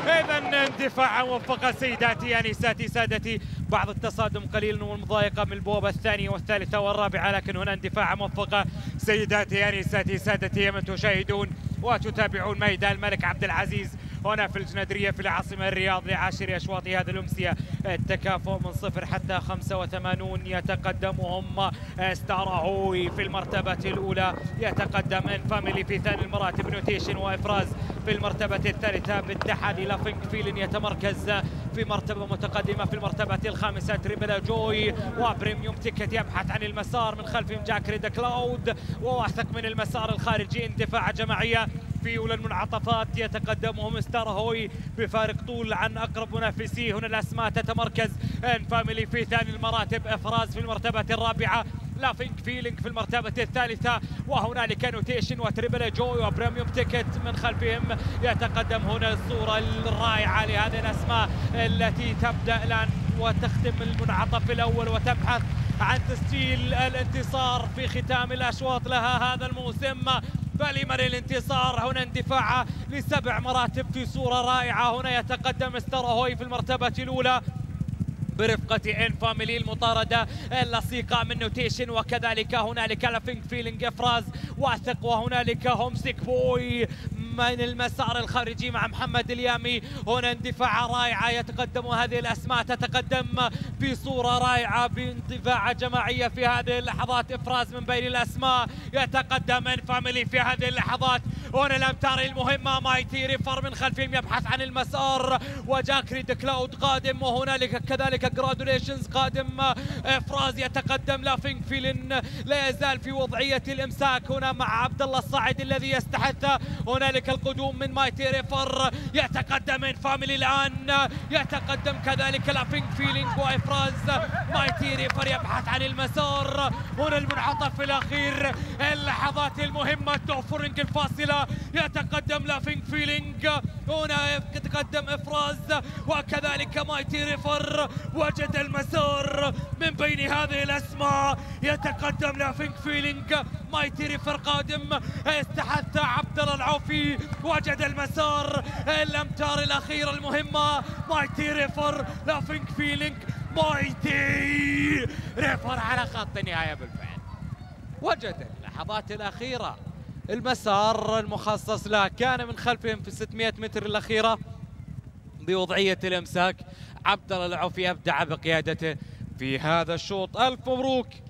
إذا اندفاع موفقة سيداتي أنساتي سادتي، بعض التصادم قليلا والمضايقة من البوابة الثانية والثالثة والرابعة، لكن هنا اندفاع موفقة سيداتي أنساتي سادتي من تشاهدون وتتابعون ميدان الملك عبد العزيز هنا في الجندرية في العاصمة الرياض لعاشر أشواط هذه الأمسية. التكافؤ من 0 حتى 85 يتقدمهم ستار أهوي في المرتبة الأولى، يتقدم إن فاميلي في ثاني المراتب، نوتيشن وإفراز في المرتبة الثالثة، بالتحدي لافينك فيلن يتمركز في مرتبة متقدمة في المرتبة الخامسة، تريبل جوي وبريميوم تيكت يبحث عن المسار، من خلفهم جاك ريد كلاود وواثق من المسار الخارجي. اندفاع جماعية في أولى المنعطفات، يتقدمهم ستار هوي بفارق طول عن أقرب منافسيه. هنا الأسماء تتمركز ان فاميلي في ثاني المراتب، إفراز في المرتبة الرابعة، لافينك فيلينج في المرتبة الثالثة، وهنالك نوتيشن وتريبل جوي وبريميوم تيكت من خلفهم. يتقدم هنا الصورة الرائعة لهذه الأسماء التي تبدأ الآن وتختم المنعطف الأول وتبحث عن تسجيل الانتصار في ختام الأشواط لها هذا الموسم. فلمن الانتصار؟ هنا اندفاع ل7 مراتب في صورة رائعة. هنا يتقدم ستار هوي في المرتبة الأولى برفقة ان فاميلي، المطاردة اللصيقة من نوتيشن، وكذلك هنالك لافينك فيلينج افراز واثق، وهنالك هومسيك بوي من المسار الخارجي مع محمد اليامي. هنا اندفاع رائعة، يتقدم هذه الأسماء تتقدم بصورة رائعة باندفاع جماعية في هذه اللحظات. إفراز من بين الأسماء، يتقدم ان فاميلي في هذه اللحظات. هنا الأمتار المهمة، مايتي ريفر من خلفهم يبحث عن المسار، وجاك ريد كلاود قادم، وهنالك كذلك جرادوليشنز قادم. إفراز يتقدم، لافينك فيلن لا يزال في وضعية الإمساك هنا مع عبد الله الصاعد الذي يستحث. هنالك القدوم من مايتي ريفر، يتقدم ان فاميلي الآن، يتقدم كذلك لافينك فيلينج وإفراز. مايتي ريفر يبحث عن المسار. هنا المنعطف الأخير، اللحظات المهمة، توفرنج الفاصلة، يتقدم لافينك فيلينج، هنا يتقدم إفراز وكذلك مايتي ريفر، وجد المسار من بين هذه الأسماء. يتقدم لافينك فيلينج، مايتي ريفر قادم، استحث عبد الله العوفي، وجد المسار. الأمتار الأخيرة المهمة، مايتي ريفر، لافينك فيلينج، مايتي ريفر على خط النهاية بالفعل. وجد اللحظات الأخيرة المسار المخصص له، كان من خلفهم في 600 متر الأخيرة بوضعية الإمساك. عبد الله العوفي أبدع بقيادته في هذا الشوط. ألف مبروك